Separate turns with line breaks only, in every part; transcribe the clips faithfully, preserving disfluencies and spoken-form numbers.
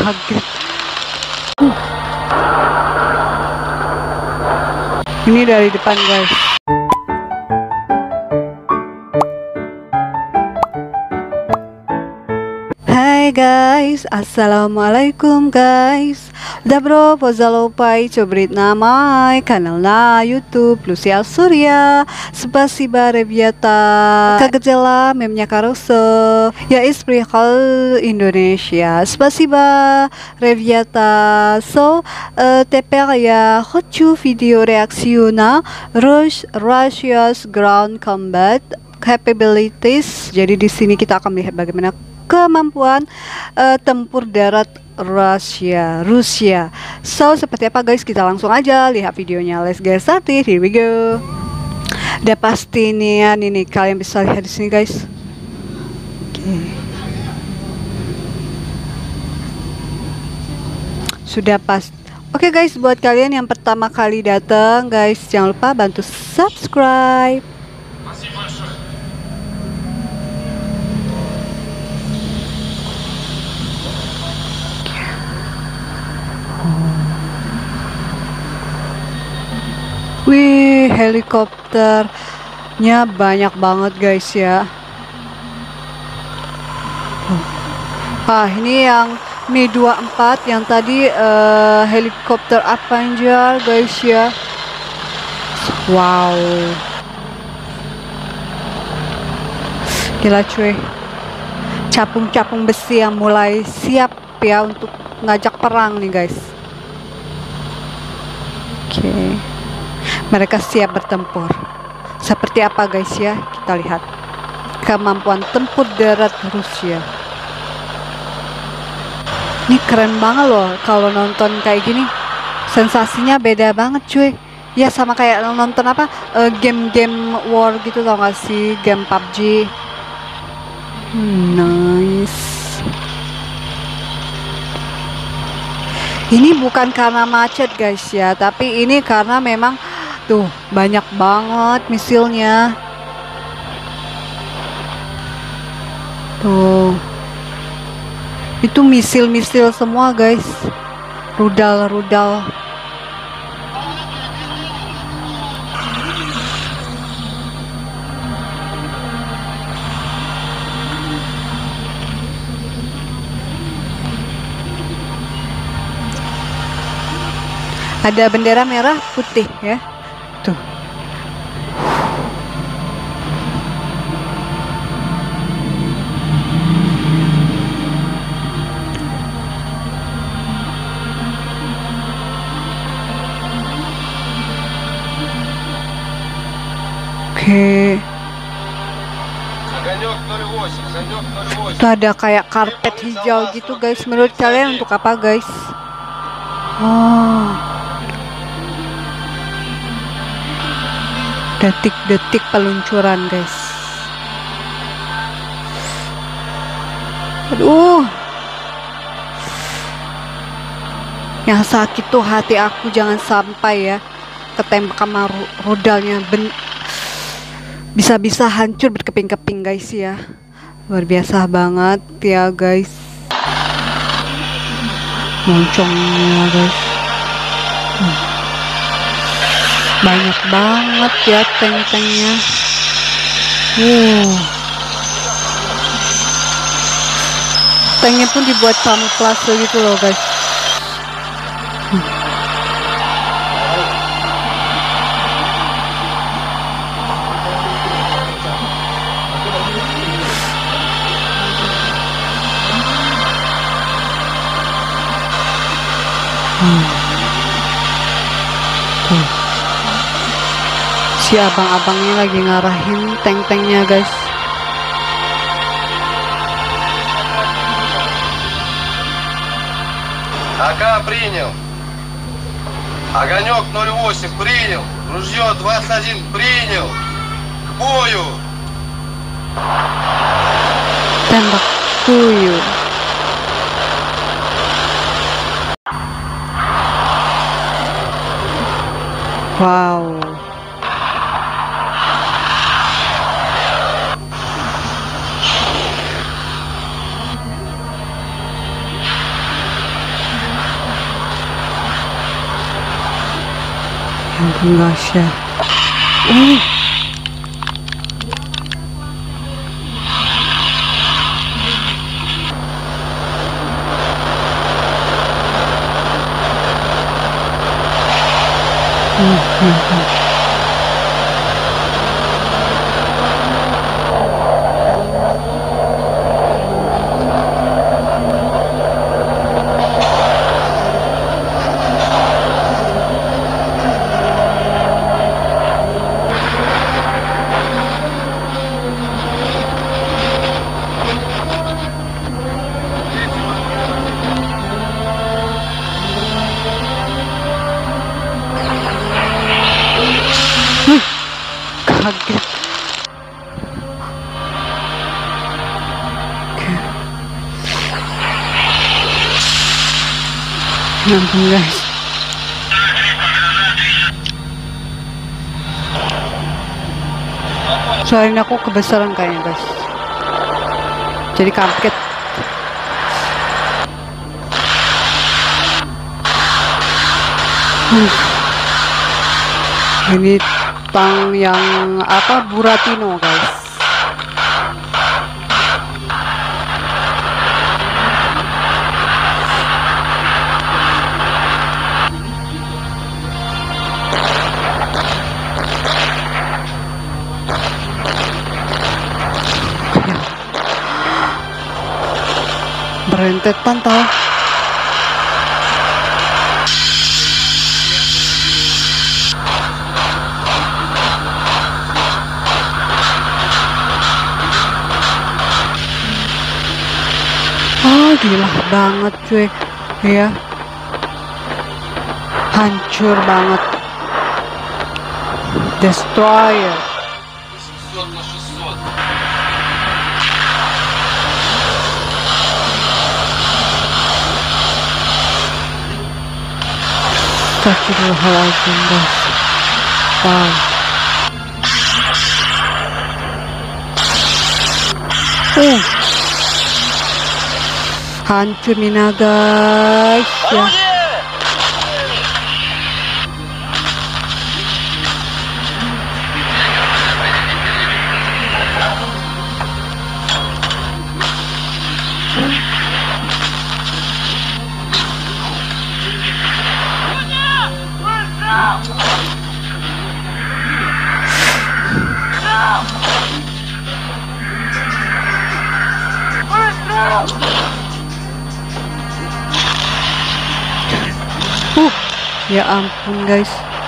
kaget. Uh. Ini dari depan guys. Hai guys, assalamualaikum guys. Добро пожаловать на канал на YouTube Lucia Surya. Спасибо, ребята. Как дела? Memnya хорошо. Я из приехал Indonesia. Спасибо, ребята. So, uh, теперь я хочу видео реакцию на Russia's ground combat capabilities. Jadi di sini kita akan melihat bagaimana kemampuan uh, tempur darat Rusia, Rusia. So, seperti apa guys? Kita langsung aja lihat videonya. Let's get started. Here we go. Udah pasti nih ya, ini kalian bisa lihat di sini guys. Okay. Sudah pas. Oke okay guys, buat kalian yang pertama kali datang guys, jangan lupa bantu subscribe. Wih, helikopternya banyak banget guys ya. Ah, ini yang Mi dua puluh empat yang tadi uh, helikopter Avenger guys ya. Wow. Gila cuy. Capung-capung besi yang mulai siap ya untuk ngajak perang nih guys. Oke. Okay. Mereka siap bertempur. Seperti apa guys ya? Kita lihat kemampuan tempur darat Rusia. Ini keren banget loh kalau nonton kayak gini. Sensasinya beda banget cuy. Ya sama kayak nonton apa game-game uh, war gitu tau gak sih? Game P U B G. hmm, Nice. Ini bukan karena macet guys ya, tapi ini karena memang tuh banyak banget misilnya. Tuh. Itu misil-misil semua guys. Rudal-rudal. Ada bendera merah putih ya. Tuh. Oke. Tuh ada kayak karpet hijau gitu guys. Menurut kalian untuk apa guys? Oh. Detik-detik peluncuran guys. Aduh, yang sakit tuh hati aku, jangan sampai ya ketembak sama rudalnya. Bisa-bisa hancur berkeping-keping guys ya. Luar biasa banget ya guys. Moncongnya guys. hmm. Banyak banget ya tank-tanknya. Wow. Tanknya pun dibuat kamuflase gitu loh guys. Hmm. Hmm. Tuh. Si abang-abangnya lagi ngarahin tank-tanknya guys.
АК принял. Огонек ноль восемь принял. Ружье двадцать один принял. К бою.
Tembak tuyul. Wow. Ampun guys ya. Uh. Hmm, hmm, hmm. Kaget. Oke. Ampun guys. Soalnya aku kebesaran kayaknya guys. Jadi kaget. Hmm. Ini tang yang apa Buratino guys. Berentetan tau. Oh gila banget cuy ya, hancur banget. Destroyer
восемьсот на шестьсот.
Astagfirullahaladzim guys. Wow. Uh. Hancur Mina guys ya. Uh, ya ampun guys.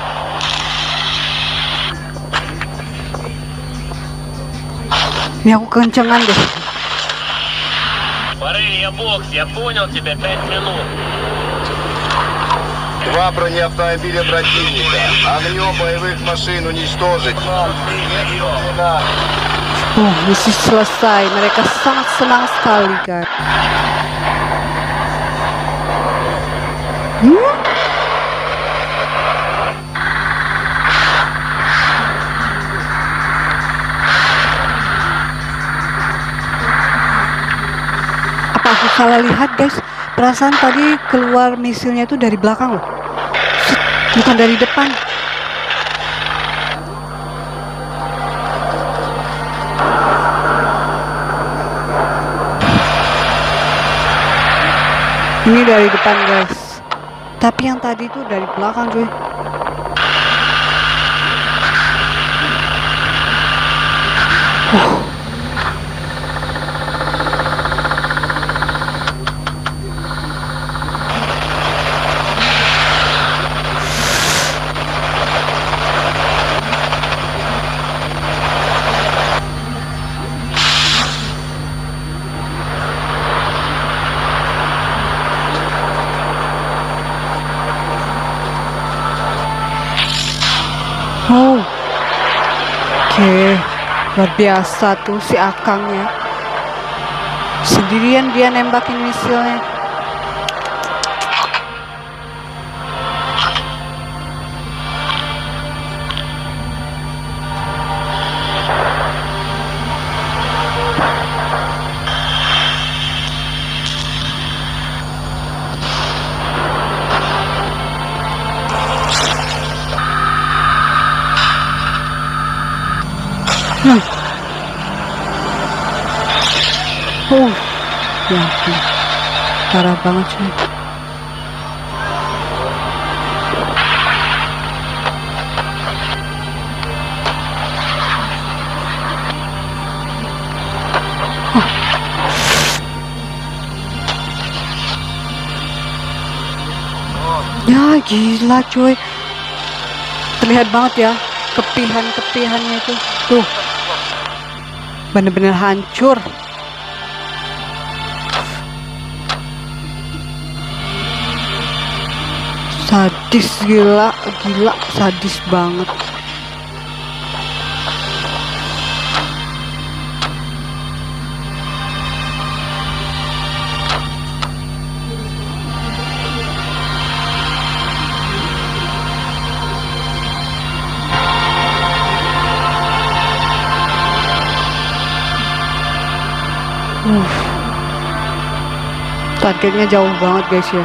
Ini aku kencengan deh.
Парень, я бокс, я понял тебя, пять минут.
Два бронеавтомобиля противника. Огнем боевых машин уничтожить.
Oh, misi selesai. Mereka sangat senang sekali guys. Hmm? Apa aku salah lihat guys? Perasaan tadi keluar misilnya itu dari belakang loh, bukan dari depan. Ini dari depan guys, tapi yang tadi itu dari belakang cuy. Oh. Oh, oke, okay. Luar biasa tuh si Akangnya, sendirian dia nembakin misilnya. Nah. Oh, ya ampun. Parah banget sih. Ya gila cuy, terlihat banget ya kepihan-kepihannya itu tuh, bener-bener hancur. Sadis, gila gila sadis banget. Uh, targetnya jauh banget guys ya.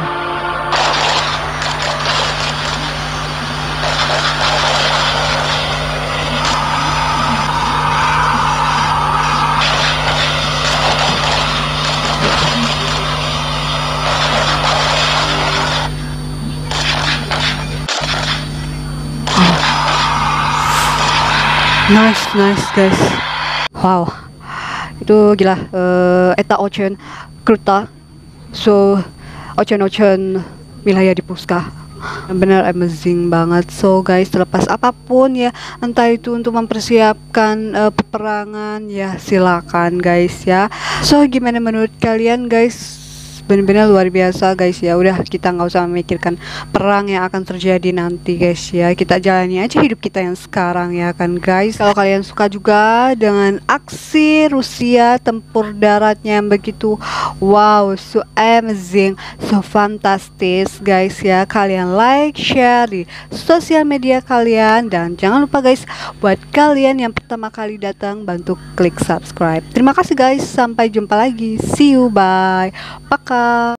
Nice, nice guys. Wow, itu gila. Uh, eta Ocean Kruta, so Ocean Ocean wilayah di Puska, benar amazing banget. So guys, terlepas apapun ya, entah itu untuk mempersiapkan uh, peperangan ya, silakan guys ya. So gimana menurut kalian guys? Benar-benar luar biasa guys ya. Udah, kita nggak usah memikirkan perang yang akan terjadi nanti guys ya, kita jalani aja hidup kita yang sekarang ya kan guys. Kalau kalian suka juga dengan aksi Rusia tempur daratnya yang begitu wow, so amazing, so fantastis guys ya, kalian like, share di sosial media kalian, dan jangan lupa guys, buat kalian yang pertama kali datang, bantu klik subscribe. Terima kasih guys, sampai jumpa lagi, see you, bye, pakai.